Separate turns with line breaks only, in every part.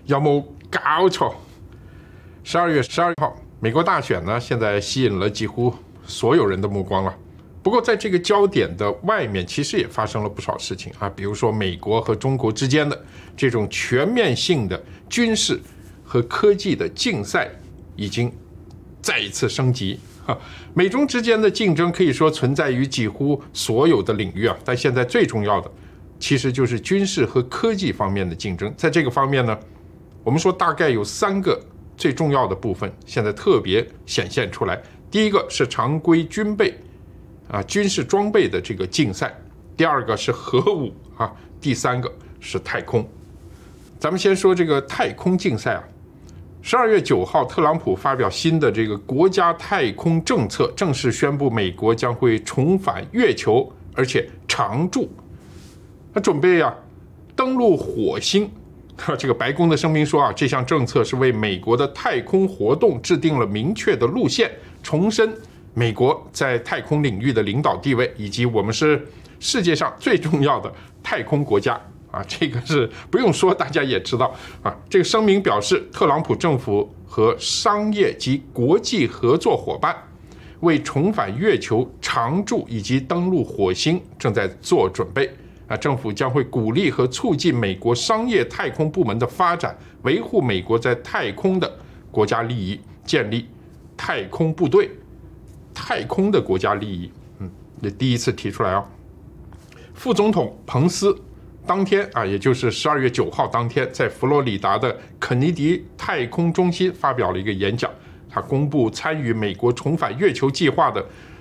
有冇搞错？12月12号，美国大选呢，现在吸引了几乎所有人的目光了。不过，在这个焦点的外面，其实也发生了不少事情啊，比如说美国和中国之间的这种全面性的军事和科技的竞赛已经再一次升级。美中之间的竞争可以说存在于几乎所有的领域啊，但现在最重要的其实就是军事和科技方面的竞争。在这个方面呢，我们说大概有3个最重要的部分现在特别显现出来。第一个是常规军备军事装备的这个竞赛，第2个是核武第3个是太空。咱们先说这个太空竞赛啊。12月9号，特朗普发表新的这个国家太空政策，正式宣布美国将会重返月球，而且常驻。他准备登陆火星。这个白宫的声明说这项政策是为美国的太空活动制定了明确的路线，重申美国在太空领域的领导地位，以及我们是世界上最重要的太空国家。这个是不用说，大家也知道这个声明表示，特朗普政府和商业及国际合作伙伴为重返月球常驻以及登陆火星正在做准备。政府将会鼓励和促进美国商业太空部门的发展，维护美国在太空的国家利益，建立太空部队。太空的国家利益，这第一次提出来副总统彭斯当天也就是12月9号当天，在佛罗里达的肯尼迪太空中心发表了一个演讲。他公布参与美国重返月球计划的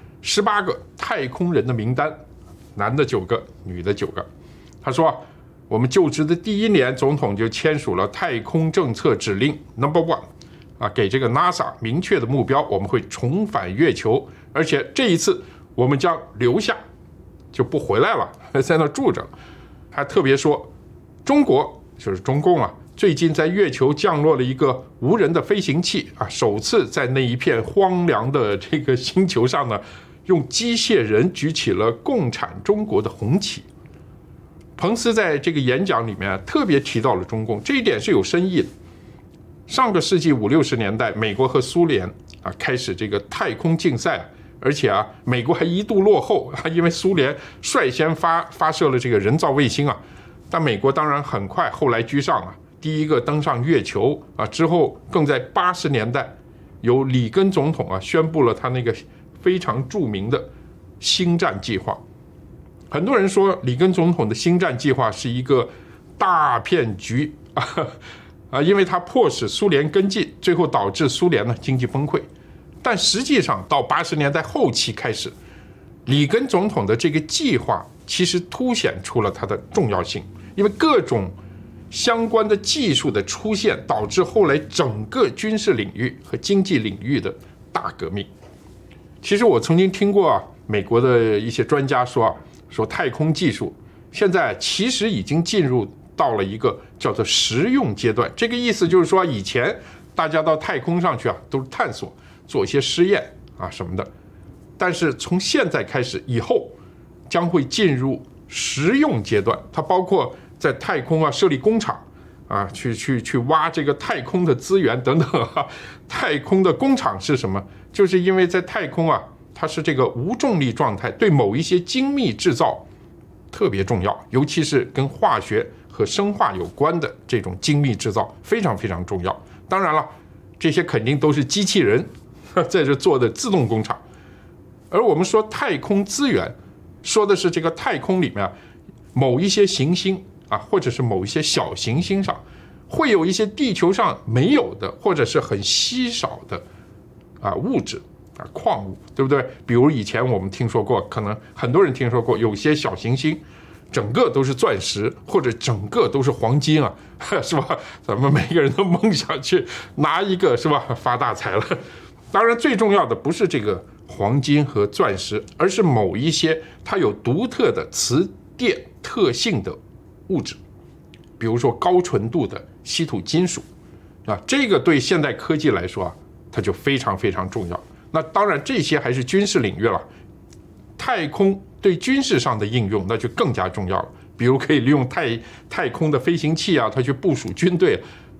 18个太空人的名单，男的9个，女的9个。他说，我们就职的第1年，总统就签署了太空政策指令 No.1 给这个 NASA 明确的目标，我们会重返月球，而且这一次我们将留下，就不回来了，在那住着。还特别说，中国就是中共最近在月球降落了一个无人的飞行器首次在那一片荒凉的这个星球上呢，用机械人举起了共产中国的红旗。彭斯在这个演讲里面特别提到了中共，这一点是有深意的。上个世纪50、60年代，美国和苏联开始这个太空竞赛，而且美国还一度落后因为苏联率先发射了这个人造卫星但美国当然很快后来居上第一个登上月球之后更在80年代由里根总统宣布了他那个非常著名的星战计划。很多人说里根总统的星战计划是一个大骗局因为它迫使苏联跟进，最后导致苏联经济崩溃。但实际上到80年代后期开始，里根总统的这个计划其实凸显出了它的重要性，因为各种相关的技术的出现，导致后来整个军事领域和经济领域的大革命。其实我曾经听过美国的一些专家说太空技术现在其实已经进入到了一个叫做实用阶段。这个意思就是说，以前大家到太空上去都是探索，做一些实验什么的，但是从现在开始以后将会进入实用阶段。它包括在太空设立工厂去挖这个太空的资源等等太空的工厂是什么？就是因为在太空它是这个无重力状态，对某一些精密制造特别重要，尤其是跟化学和生化有关的这种精密制造非常非常重要。当然了，这些肯定都是机器人在这做的自动工厂。而我们说太空资源，说的是这个太空里面某一些行星或者是某一些小行星上会有一些地球上没有的或者是很稀少的物质矿物，对不对？比如以前我们听说过，可能很多人听说过，有些小行星整个都是钻石，或者整个都是黄金是吧？咱们每个人都梦想去拿一个，是吧？发大财了。当然，最重要的不是这个黄金和钻石，而是某一些它有独特的磁电特性的物质，比如说高纯度的稀土金属这个对现代科技来说它就非常非常重要。那当然，这些还是军事领域了。太空对军事上的应用那就更加重要了，比如可以利用太空的飞行器它去部署军队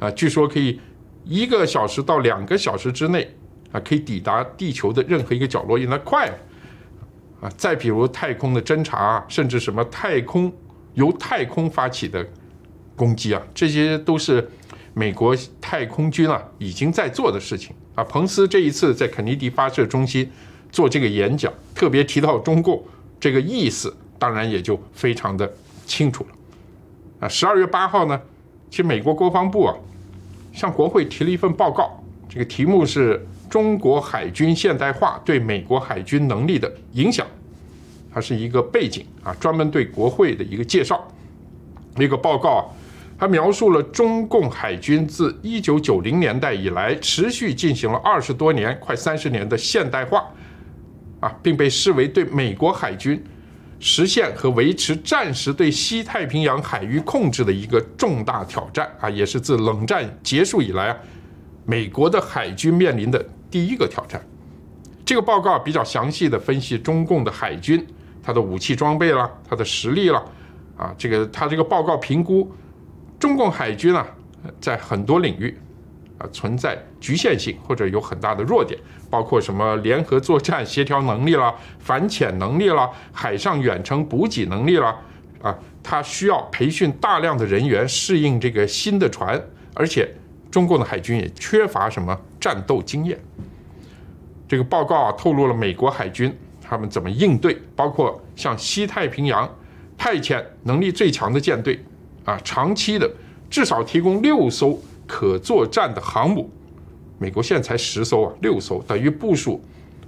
啊，据说可以1个小时到2个小时之内啊，可以抵达地球的任何一个角落，因为它快啊。再比如太空的侦察，甚至什么由太空发起的攻击啊，这些都是美国太空军啊已经在做的事情啊。彭斯这一次在肯尼迪发射中心做这个演讲，特别提到中共这个意思，当然也就非常的清楚了啊。12月8号呢，其实美国国防部啊向国会提了一份报告，这个题目是中国海军现代化对美国海军能力的影响，它是一个背景啊，专门对国会的一个介绍。这个报告啊，它描述了中共海军自1990年代以来持续进行了20多年，快30年的现代化啊，并被视为对美国海军实现和维持战时对西太平洋海域控制的一个重大挑战啊，也是自冷战结束以来啊，美国的海军面临的第一个挑战。这个报告比较详细的分析中共的海军，它的武器装备啦，它的实力啦，啊，它这个报告评估中共海军啊，在很多领域啊存在局限性或者有很大的弱点，包括什么联合作战协调能力啦、反潜能力啦、海上远程补给能力啦，啊，它需要培训大量的人员适应这个新的船，而且中共的海军也缺乏什么战斗经验。这个报告啊透露了美国海军他们怎么应对，包括向西太平洋派遣能力最强的舰队啊，长期的至少提供6艘可作战的航母。美国现在才10艘啊，6艘等于部署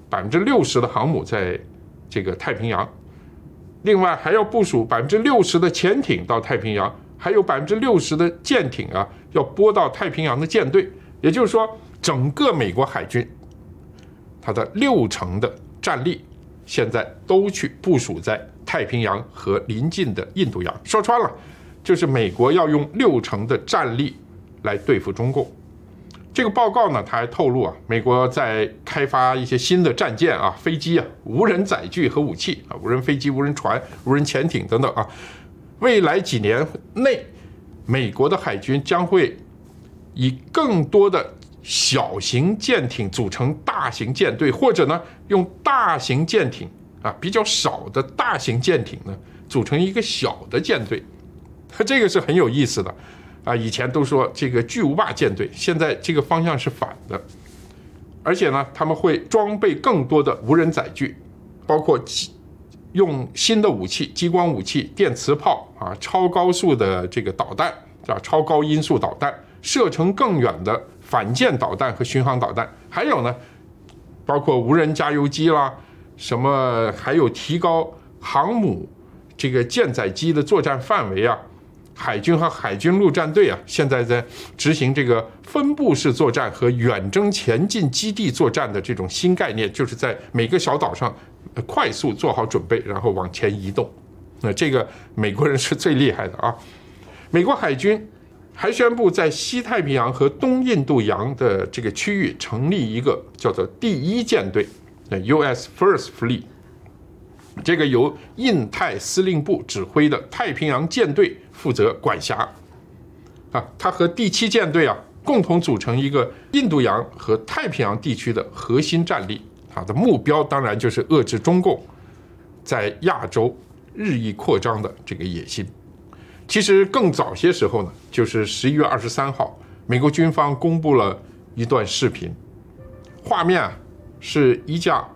60%的航母在这个太平洋，另外还要部署60%的潜艇到太平洋，还有60%的舰艇啊要拨到太平洋的舰队。也就是说，整个美国海军它的60%的战力现在都去部署在太平洋和邻近的印度洋。说穿了，就是美国要用60%的战力来对付中共。这个报告呢，它还透露啊，美国在开发一些新的战舰啊、飞机啊、无人载具和武器啊，无人飞机、无人船、无人潜艇等等啊。未来几年内，美国的海军将会以更多的小型舰艇组成大型舰队，或者呢，用大型舰艇啊比较少的大型舰艇呢组成一个小的舰队。这个是很有意思的。啊，以前都说这个巨无霸舰队，现在这个方向是反的，而且呢，他们会装备更多的无人载具，包括用新的武器、激光武器、电磁炮啊、超高速的这个导弹啊、超高音速导弹、射程更远的反舰导弹和巡航导弹，还有呢，包括无人加油机啦，什么还有提高航母这个舰载机的作战范围啊。海军和海军陆战队啊，现在在执行这个分布式作战和远征前进基地作战的这种新概念，就是在每个小岛上快速做好准备，然后往前移动。那这个美国人是最厉害的啊！美国海军还宣布在西太平洋和东印度洋的这个区域成立一个叫做第1舰队 （US First Fleet）。这个由印太司令部指挥的太平洋舰队负责管辖，啊，它和第7舰队啊共同组成一个印度洋和太平洋地区的核心战力。它的目标当然就是遏制中共在亚洲日益扩张的这个野心。其实更早些时候呢，就是11月23号，美国军方公布了一段视频，画面啊。是一架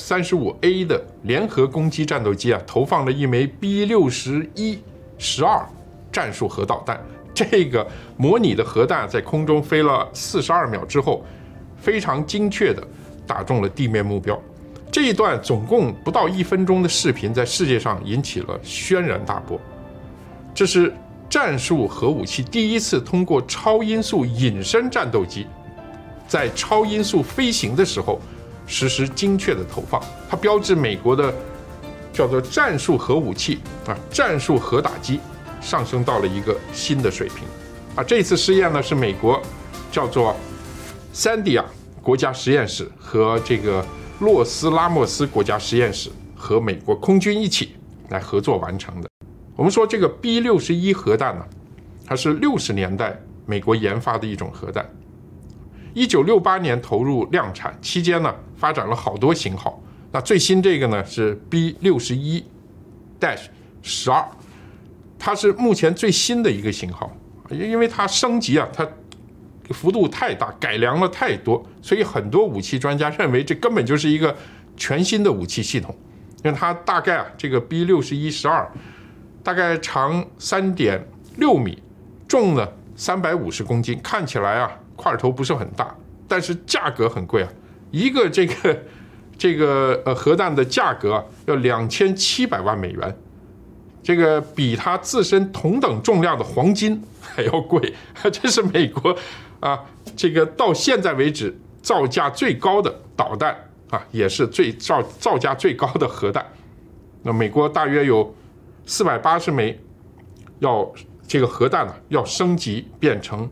F-35A 的联合攻击战斗机啊，投放了一枚 B-61-12 战术核导弹。这个模拟的核弹在空中飞了42秒之后，非常精确地打中了地面目标。这一段总共不到1分钟的视频，在世界上引起了轩然大波。这是战术核武器第一次通过超音速隐身战斗机，在超音速飞行的时候实施精确的投放，它标志美国的叫做战术核武器啊，战术核打击上升到了一个新的水平啊。这次试验呢是美国叫做三迪亚国家实验室和这个洛斯拉莫斯国家实验室和美国空军一起来合作完成的。我们说这个 B-61核弹呢，它是60年代美国研发的一种核弹。1968年投入量产期间呢，发展了好多型号。那最新这个呢是 B61-12，它是目前最新的一个型号，因为它升级啊，它幅度太大，改良了太多，所以很多武器专家认为这根本就是一个全新的武器系统。因为它大概啊，这个 B61-12大概长3.6米，重呢350公斤，看起来啊块头不是很大，但是价格很贵啊，一个这个核弹的价格要2700万美元，这个比它自身同等重量的黄金还要贵，这是美国啊这个到现在为止造价最高的导弹啊，也是造价最高的核弹。那美国大约有480枚要这个核弹呢要升级变成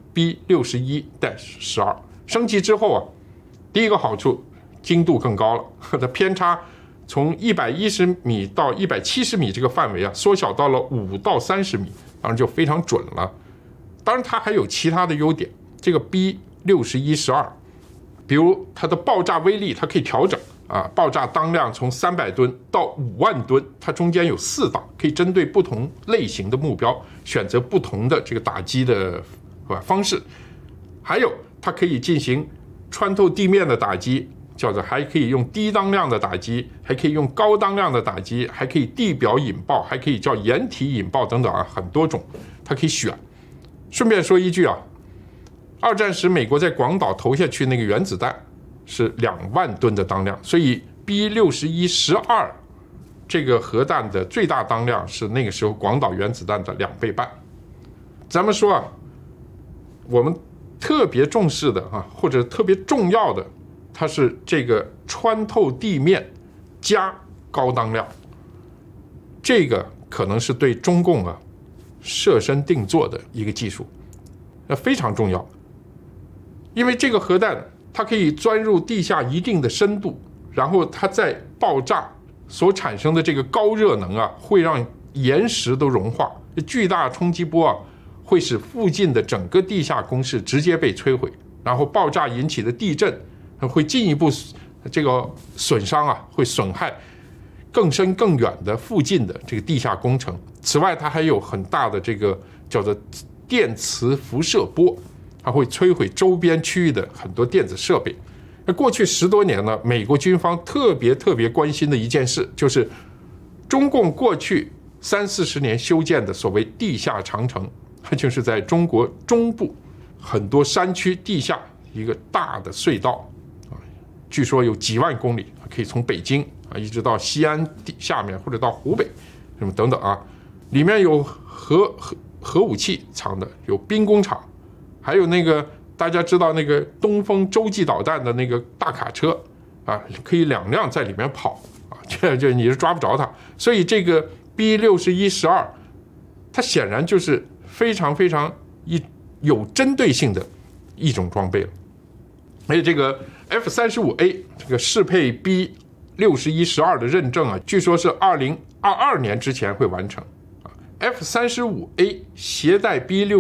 B61-12，升级之后啊，第一个好处精度更高了，它的偏差从110米到170米这个范围啊，缩小到了5到30米，当然就非常准了。当然它还有其他的优点，这个 B61-12，比如它的爆炸威力它可以调整啊，爆炸当量从300吨到5万吨，它中间有4档，可以针对不同类型的目标选择不同的这个打击的方式。还有它可以进行穿透地面的打击，叫做还可以用低当量的打击，还可以用高当量的打击，还可以地表引爆，还可以叫掩体引爆等等啊，很多种，它可以选。顺便说一句啊，二战时美国在广岛投下去那个原子弹是2万吨的当量，所以 B61-12这个核弹的最大当量是那个时候广岛原子弹的2倍半。咱们说啊，我们特别重视的啊，或者特别重要的，它是这个穿透地面加高当量，这个可能是对中共啊设身定做的一个技术，非常重要。因为这个核弹它可以钻入地下一定的深度，然后它在爆炸所产生的这个高热能啊，会让岩石都融化，巨大冲击波啊会使附近的整个地下工事直接被摧毁，然后爆炸引起的地震会进一步这个损伤啊，会损害更深更远的附近的这个地下工程。此外，它还有很大的这个叫做电磁辐射波，它会摧毁周边区域的很多电子设备。那过去10多年呢，美国军方特别关心的一件事，就是中共过去30-40年修建的所谓地下长城，它就是在中国中部很多山区地下一个大的隧道，据说有几万公里，可以从北京啊一直到西安下面，或者到湖北什么等等啊，里面有核武器藏的，有兵工厂，还有那个大家知道那个东风洲际导弹的那个大卡车啊，可以2辆在里面跑啊，这你是抓不着它。所以这个 B61-12，它显然就是非常有针对性的一种装备了。而且这个 F-35A 这个适配 B61-12的认证啊，据说是2022年之前会完成。F-35A 携带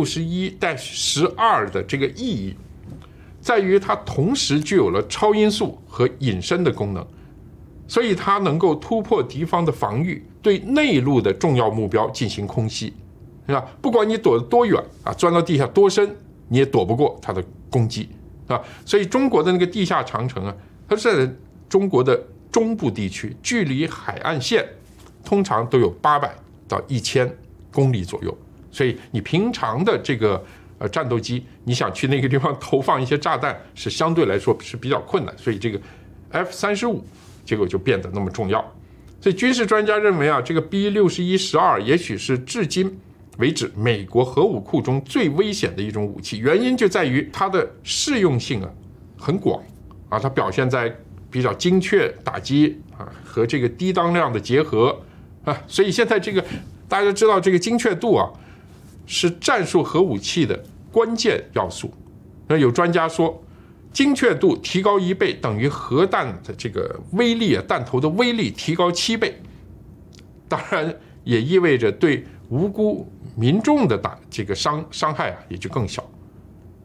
B61-12的这个意义，在于它同时具有了超音速和隐身的功能，所以它能够突破敌方的防御，对内陆的重要目标进行空袭，是吧？不管你躲得多远啊，钻到地下多深，你也躲不过它的攻击啊。所以中国的那个地下长城啊，它是在中国的中部地区，距离海岸线通常都有800到1000公里左右，所以你平常的这个战斗机，你想去那个地方投放一些炸弹，是相对来说是比较困难，所以这个 F-35结果就变得那么重要。所以军事专家认为啊，这个 B61-12也许是至今为止美国核武库中最危险的一种武器，原因就在于它的适用性啊很广啊，它表现在比较精确打击啊和这个低当量的结合啊，所以现在这个大家知道这个精确度啊是战术核武器的关键要素。那有专家说，精确度提高1倍等于核弹的这个威力啊，弹头的威力提高7倍。当然也意味着对无辜民众的这个伤害啊也就更小。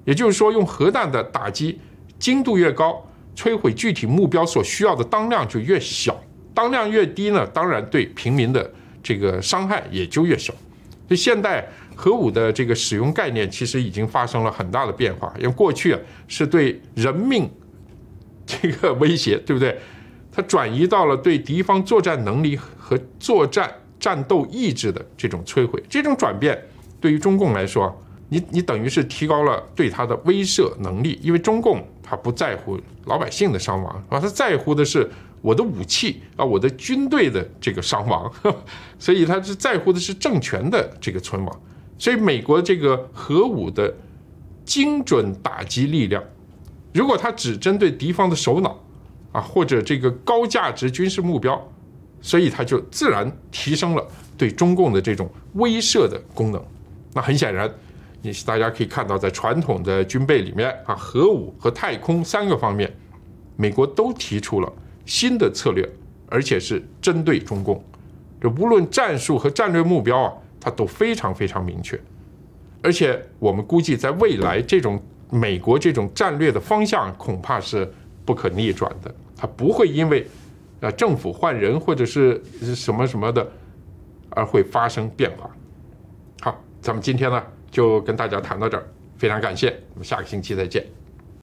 也就是说，用核弹的打击精度越高，摧毁具体目标所需要的当量就越小，当量越低呢，当然对平民的这个伤害也就越小。所以现代核武的这个使用概念其实已经发生了很大的变化，因为过去是对人命这个威胁，对不对？它转移到了对敌方作战能力和作战战斗意志的这种摧毁。这种转变对于中共来说，你等于是提高了对它的威慑能力，因为中共它不在乎老百姓的伤亡，它在乎的是我的武器啊，我的军队的这个伤亡，所以他是在乎的是政权的这个存亡。所以美国这个核武的精准打击力量，如果它只针对敌方的首脑啊，或者这个高价值军事目标，所以它就自然提升了对中共的这种威慑的功能。那很显然，大家可以看到，在传统的军备里面啊，核武和太空3个方面，美国都提出了新的策略，而且是针对中共。这无论战术和战略目标啊，它都非常非常明确。而且我们估计，在未来这种美国这种战略的方向恐怕是不可逆转的，它不会因为政府换人或者是什么什么的而会发生变化。好，咱们今天呢就跟大家谈到这儿，非常感谢，我们下个星期再见。